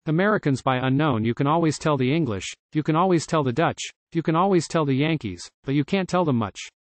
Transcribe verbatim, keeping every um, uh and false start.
Americans by unknown. You can always tell the English, you can always tell the Dutch, you can always tell the Yankees, but you can't tell them much.